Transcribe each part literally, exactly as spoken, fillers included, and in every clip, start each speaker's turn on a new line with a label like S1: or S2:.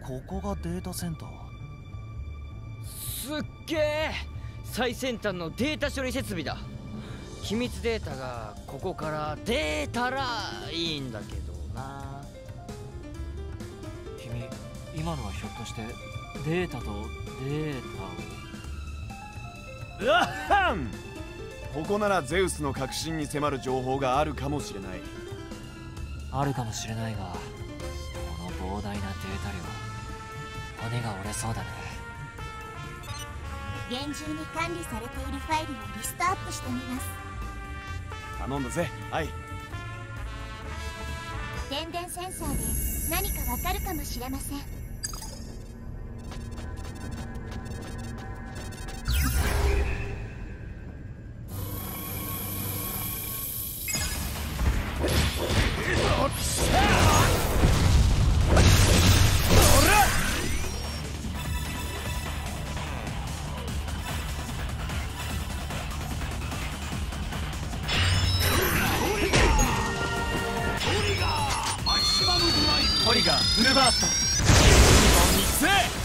S1: ここがデータセンター。
S2: すっげえ最先端のデータ処理設備だ。機密データがここから出たらいいんだけどな。
S3: 君、今のはひょっとしてデータとデータを。
S4: うわっはん、ここならゼウスの核心に迫る情報があるかもしれない。
S3: あるかもしれないが、この膨大なデータ量、骨が折れそうだね。
S5: 厳重に管理されているファイルをリストアップしてみます。
S4: 頼んだぜ。はい。
S5: 電電センサーで何かわかるかもしれません。
S4: トリガーフルバースト。にせ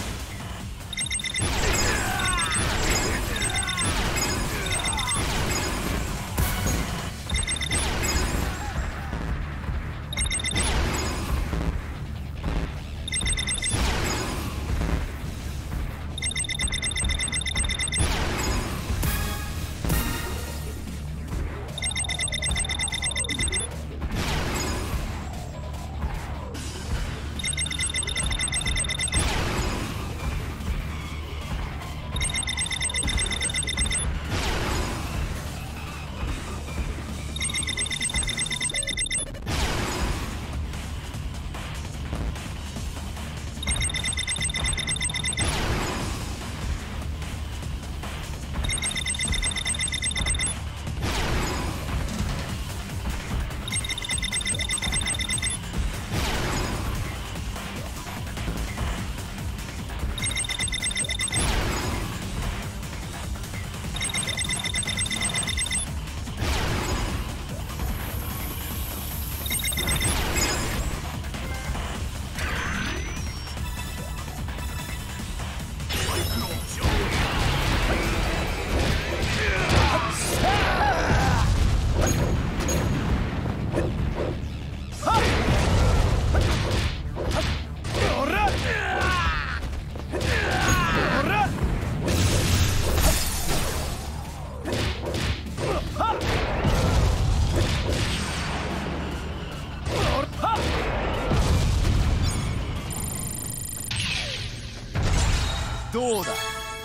S4: どうだ。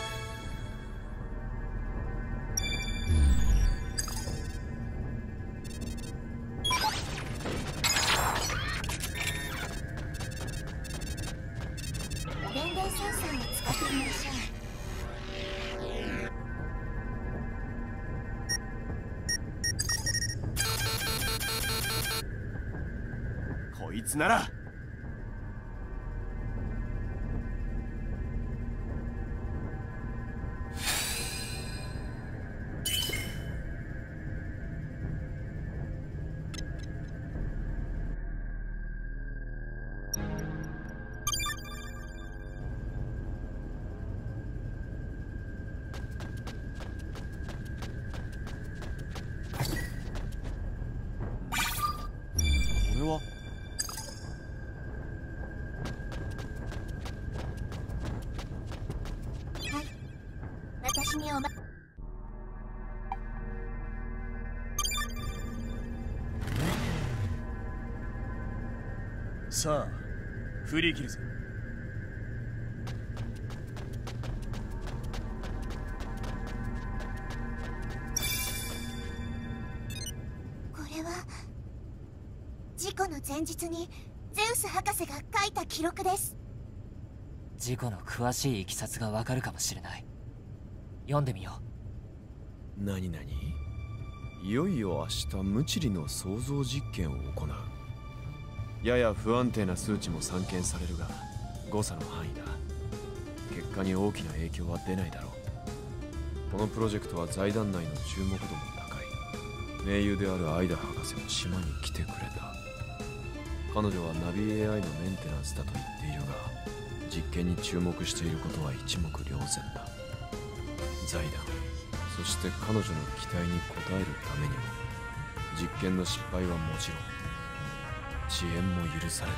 S5: 電電センサーを使ってみましょ
S4: う。こいつならこれは。
S5: はい、私におま。
S6: さあ、振り切るぞ。
S5: これは事故の前日にゼウス博士が書いた記録です。
S3: 事故の詳しいいきさつがわかるかもしれない。読んでみよ
S4: う。何々、いよいよ明日ムチリの創造実験を行う。やや不安定な数値も散見されるが誤差の範囲だ。結果に大きな影響は出ないだろう。このプロジェクトは財団内の注目度も高い。盟友であるアイダ博士も島に来てくれた。彼女はナビ エーアイ のメンテナンスだと言っているが、 実験に注目していることは一目瞭然だ。財団、そして彼女の期待に応えるためにも実験の失敗はもちろん遅延も許されない。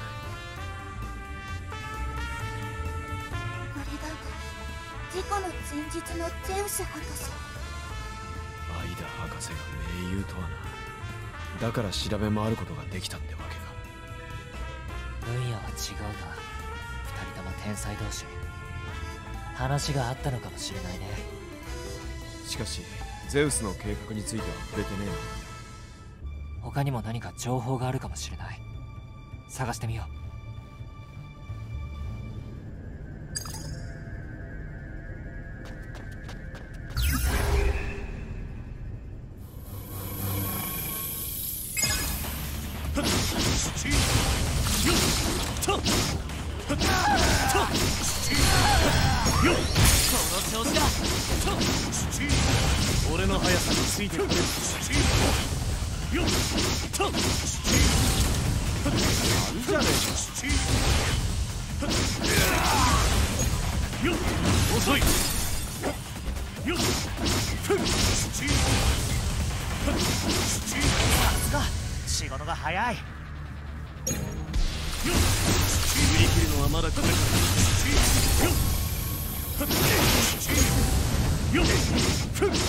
S5: これが事故の前日のゼウス博士。
S4: アイダ博士が盟友とはな。だから調べ回ることができたってわけか。
S3: 分野は違うが二人とも天才同士、話があったのかもしれないね。
S4: しかしゼウスの計画については触れてねえの。
S3: 他にも何か情報があるかもしれない。探してみよう。
S6: 俺の速さについてくれ。よっとなん
S4: じゃね
S6: えよっ遅いよっふっ
S3: が仕事が早い。
S6: よっ振り切るのはまだこれから。よっよっふっ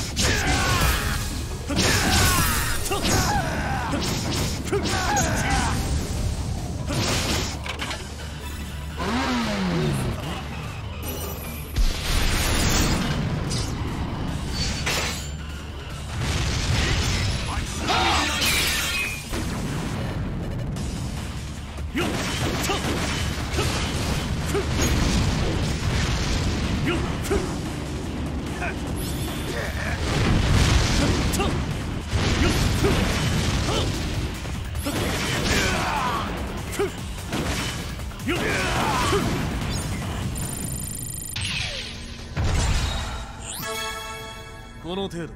S6: この程度か。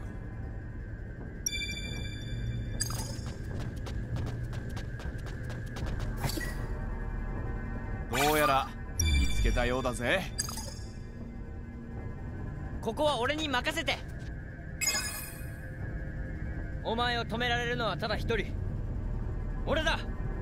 S4: どうやら見つけたようだぜ。
S2: ここは俺に任せて。お前を止められるのはただ一人、俺だ。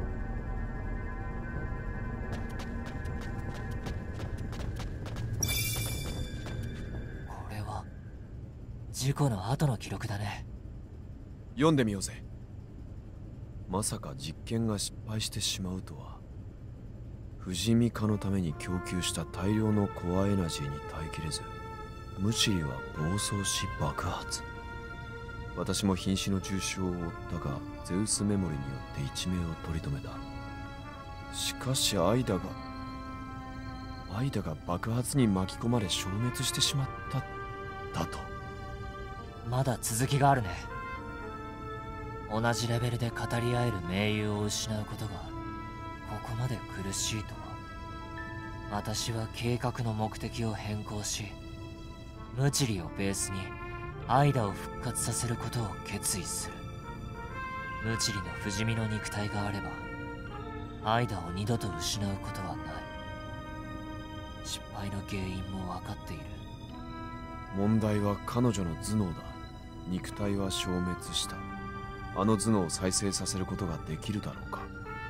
S3: これは事故の後の記録だね。
S4: 読んでみようぜ。まさか実験が失敗してしまうとは。不死身化のために供給した大量のコアエナジーに耐えきれず、ムチリは暴走し爆発。私も瀕死の重傷を負ったが、ゼウスメモリによって一命を取り留めた。しかしアイダがアイダが爆発に巻き込まれ消滅してしまっただと。
S3: まだ続きがあるね。同じレベルで語り合える盟友を失うことがここまで苦しいとは。私は計画の目的を変更し、ムチリをベースにアイダを復活させることを決意する。ムチリの不死身の肉体があればアイダを二度と失うことはない。失敗の原因も分かっている。
S4: 問題は彼女の頭脳だ。肉体は消滅した。あの頭脳を再生させることができるだろうか。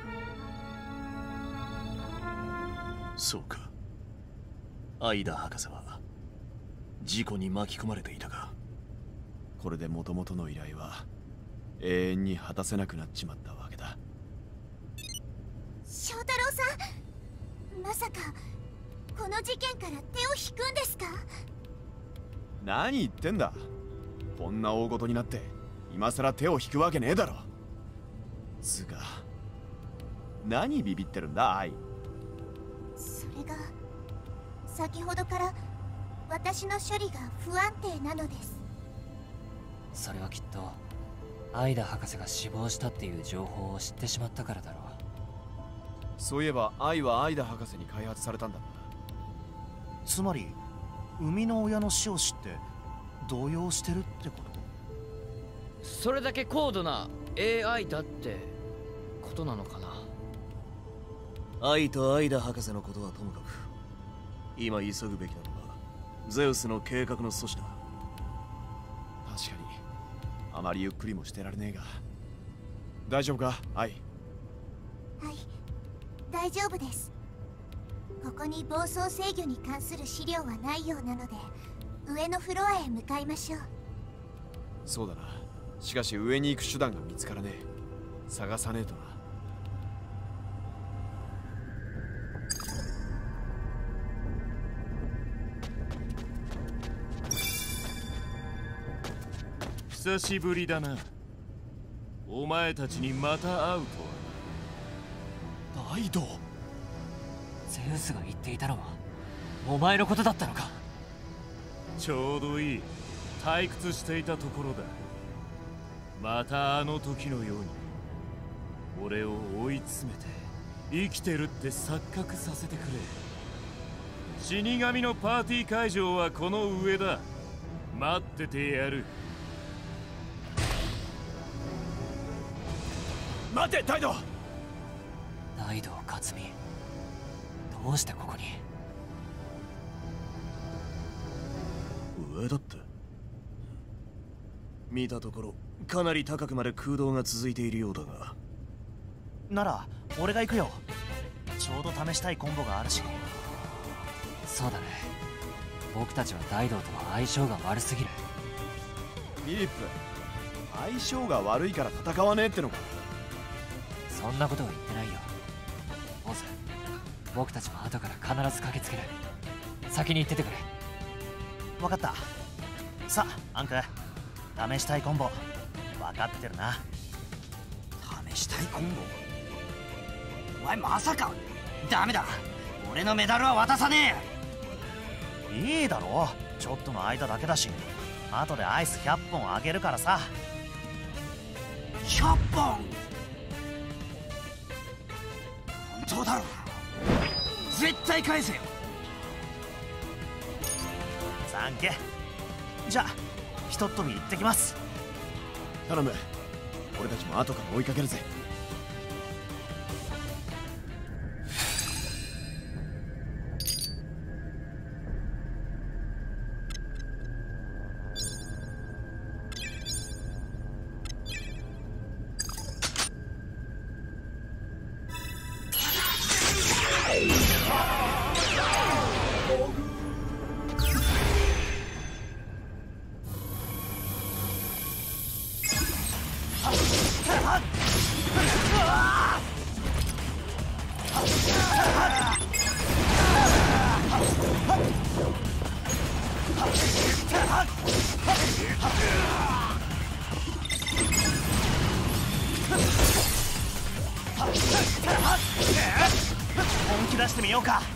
S6: そうか。アイダ博士は事故に巻き込まれていたか。
S4: これで元々の依頼は永遠に果たせなくなっちまったわけだ。
S5: 翔太郎さん、まさかこの事件から手を引くんですか？
S4: 何言ってんだ。こんな大事になって今さら手を引くわけねえだろ。つうか何ビビってるんだアイ。
S5: それが先ほどから私の処理が不安定なのです。
S3: それはきっとアイダ博士が死亡したっていう情報を知ってしまったからだろう。
S4: そういえばアイはアイダ博士に開発されたんだった。
S1: つまり生みの親の死を知って動揺してるってこと？
S2: それだけ高度な エーアイ だってことなのかな。
S1: アイとアイダ博士のことはともかく、
S6: 今急ぐべきなのはゼウスの計画の阻止だ。
S4: 確かにあまりゆっくりもしてられねえが。大丈夫かアイ？
S5: はい、大丈夫です。ここに暴走制御に関する資料はないようなので、上のフロアへ向かいましょう。
S4: そうだな。しかし上に行く手段が見つからねえ。探さねえとな。
S6: 久しぶりだな。お前たちにまた会うとは。
S4: ライド。
S3: ゼウスが言っていたのはお前のことだったのか。
S6: ちょうどいい。退屈していたところだ。またあの時のように俺を追い詰めて生きてるって錯覚させてくれ。死神のパーティー会場はこの上だ。待っててやる。
S4: 待てダイド。
S3: ライドウ克巳、どうしてここに？
S6: 上だって。見たところかなり高くまで空洞が続いているようだが。
S1: なら俺が行くよ。ちょうど試したいコンボがあるし。
S3: そうだね。僕たちはダイドウとは相性が悪すぎる。
S4: フィリップ、相性が悪いから戦わねえってのか。
S3: そんなことは言ってないよ。オズ、僕たちも後から必ず駆けつける。先に行っててくれ。
S1: 分かった。さあアンク、試したいコンボ分かってるな。
S2: 試したいコンボ？お前まさか。ダメだ、俺のメダルは渡さね
S1: いいだろう、ちょっとの間だけだし。後でアイスひゃっぽんあげるからさ。
S2: え。ひゃっぽん？本当だろ。絶対返せよ。
S1: サンキュー。じゃあひとっ飛び行ってきます。
S4: 頼む。俺たちも後から追いかけるぜ。
S1: 本気出してみようか。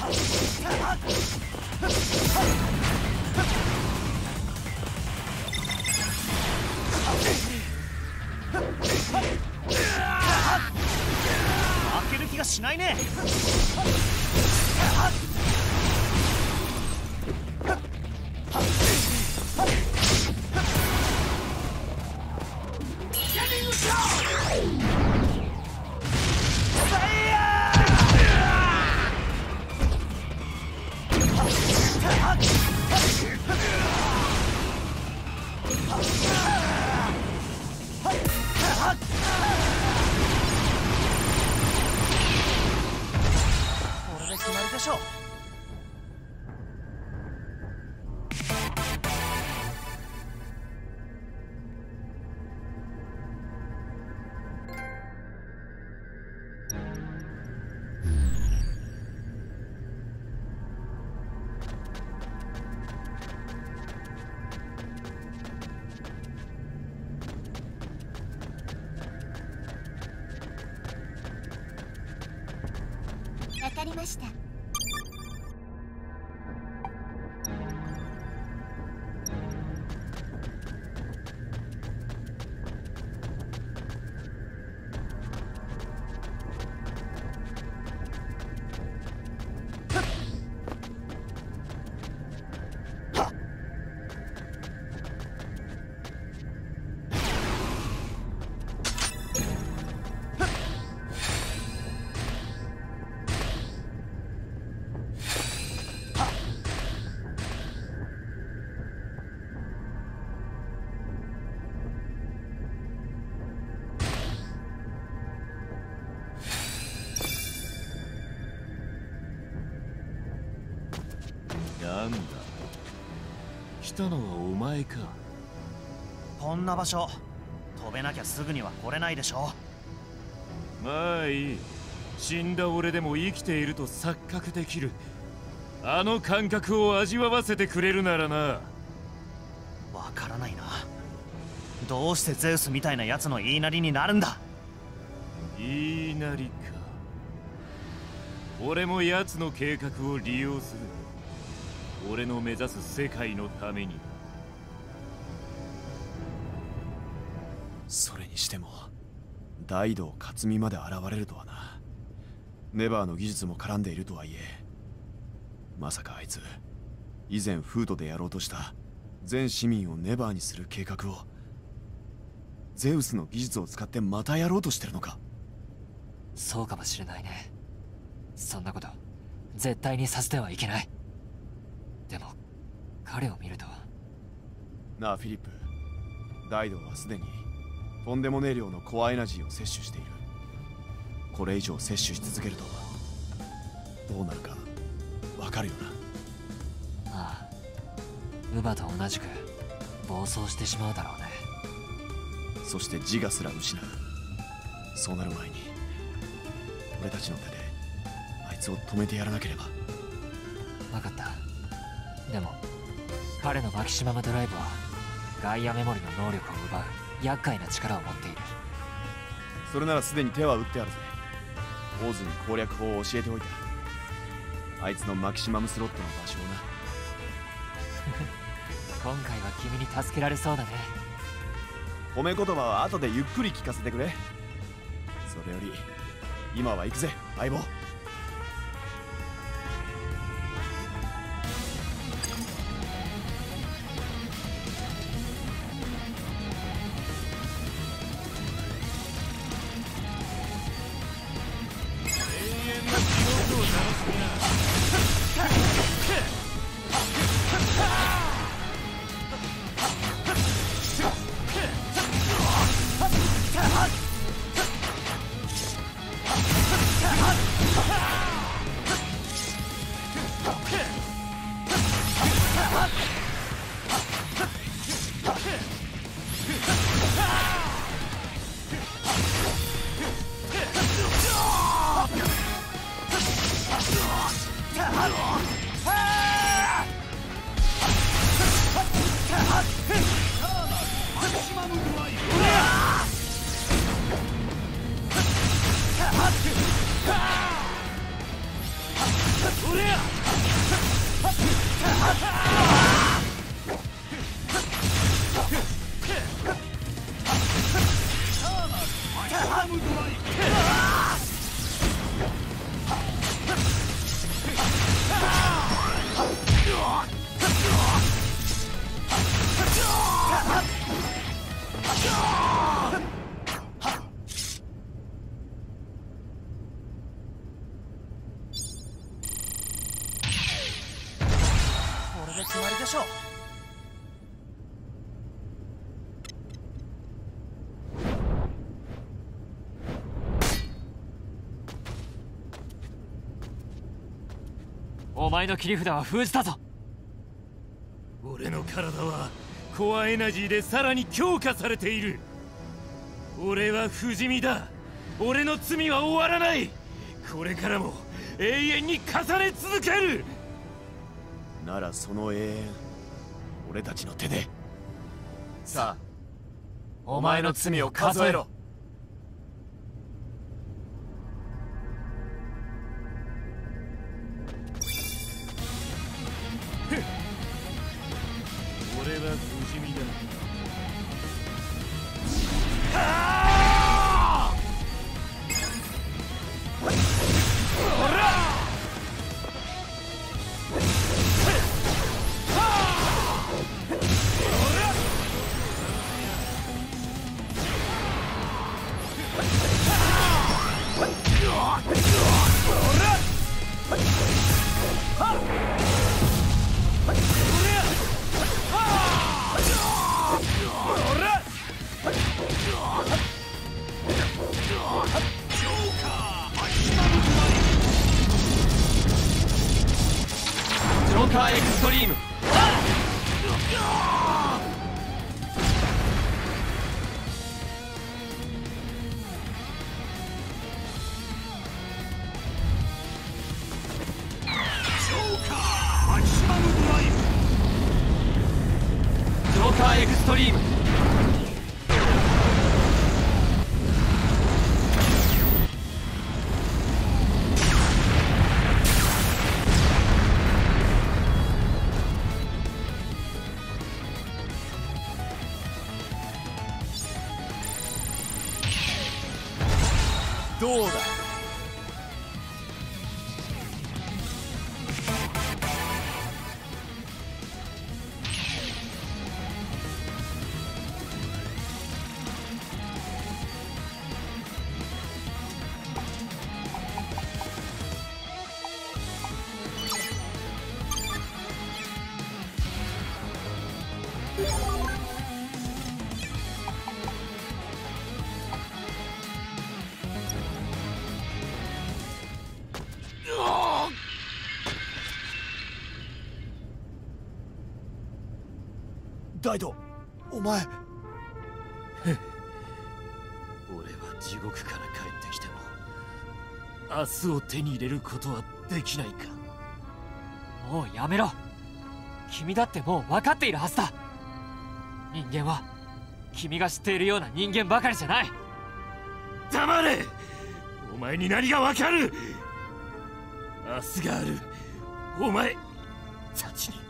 S1: 負ける気がしないね。これで決まりでしょう。
S5: わかりました。
S6: 来たのはお前か。
S1: こんな場所飛べなきゃすぐには来れないでしょ。
S6: まあいい。死んだ俺でも生きていると錯覚できるあの感覚を味わわせてくれるならな。
S1: わからないな。どうしてゼウスみたいなやつの言いなりになるんだ。
S6: 言いなりか。俺も奴の計画を利用する。俺の目指す世界のために。
S4: それにしても大道克実まで現れるとはな。ネバーの技術も絡んでいるとはいえ、まさかあいつ以前フードでやろうとした全市民をネバーにする計画をゼウスの技術を使ってまたやろうとしてるのか。
S3: そうかもしれないね。そんなこと絶対にさせてはいけない。でも彼を見ると。
S4: なあフィリップ、大道はすでにとんでもねえ量のコアエナジーを摂取している。これ以上摂取し続けるとどうなるかわかるよな。
S3: ああ、ウバと同じく暴走してしまうだろうね。
S4: そして自我すら失う。そうなる前に俺たちの手であいつを止めてやらなければ。
S3: 分かった。でも彼のマキシマムドライブはガイアメモリの能力を奪う厄介な力を持っている。
S4: それならすでに手は打ってあるぜ。オーズに攻略法を教えておいた。あいつのマキシマムスロットの場所をな。
S3: 今回は君に助けられそうだね。
S4: 褒め言葉は後でゆっくり聞かせてくれ。それより今は行くぜ相棒。
S1: これで決まりでしょう。
S3: お前の切り札は封じたぞ。
S6: 俺の体はコアエナジーでさらに強化されている。俺は不死身だ。俺の罪は終わらない。これからも永遠に重ね続ける。
S4: ならその永遠俺たちの手で。
S7: さあお前の罪を数えろ。
S6: 俺は不死身だ。
S7: ーエクストリーム。
S4: どうだ。
S6: ダイド、お前。
S8: 俺は地獄から帰ってきても明日を手に入れることはできないか。
S3: もうやめろ。君だってもう分かっているはずだ。人間は君が知っているような人間ばかりじゃない。
S8: 黙れ。お前に何がわかる。明日があるお前たちに。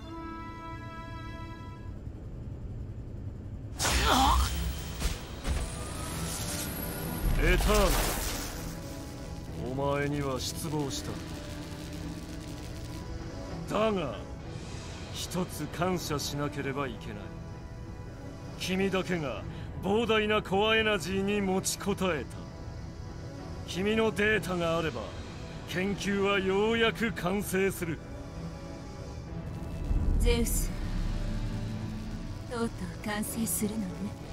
S6: エターナル、お前には失望した。だが一つ感謝しなければいけない。君だけが膨大なコアエナジーに持ちこたえた。君のデータがあれば研究はようやく完成する。
S9: ゼウス、とうとう完成するのね。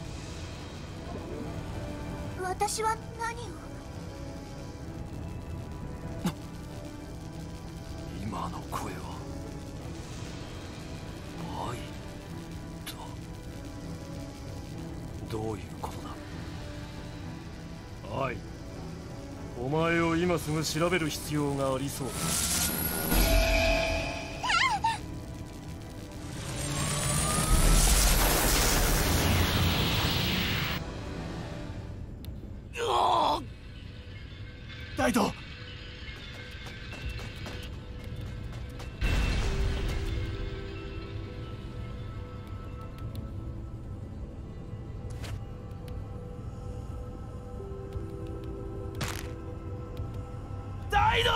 S5: 私は何を。
S8: 今の声は愛とどういうことだ。
S6: 愛、お前を今すぐ調べる必要がありそうだ。
S4: ダイド、
S6: ダイドー！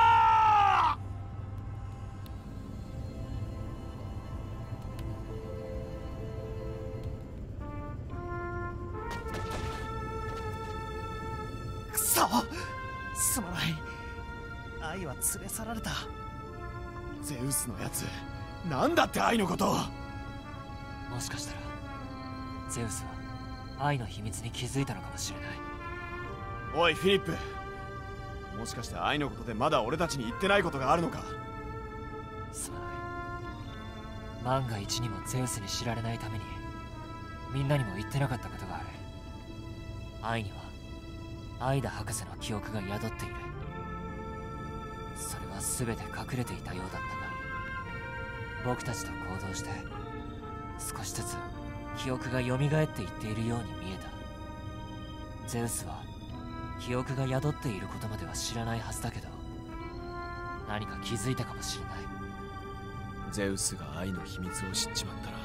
S1: くそ、すまない。愛は連れ去られた。
S4: ゼウスのやつ、なんだって愛のことを。
S3: もしかしたらゼウスは愛の秘密に気づいたのかもしれない。
S4: おいフィリップ、もしかして愛のことでまだ俺たちに言ってないことがあるのか。
S3: すまない。万が一にもゼウスに知られないためにみんなにも言ってなかったことがある。愛にはアイダ博士の記憶が宿っている。それは全て隠れていたようだったが、僕たちと行動して少しずつ記憶が蘇っていっているように見えた。ゼウスは記憶が宿っていることまでは知らないはずだけど、何か気づいたかもしれない。
S4: ゼウスが愛の秘密を知っちまった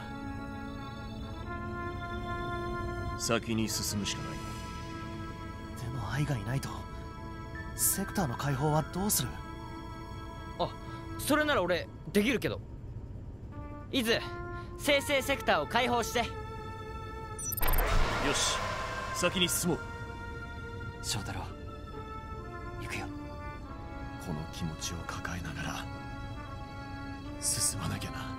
S4: ら
S8: 先に進むしかない。
S1: でも愛がいないとセクターの解放はどうする？
S2: あ、それなら俺できるけど。イズ、生成セクターを解放して。
S8: よし、先に進もう。
S3: 翔太郎、行くよ。
S4: この気持ちを抱えながら進まなきゃな。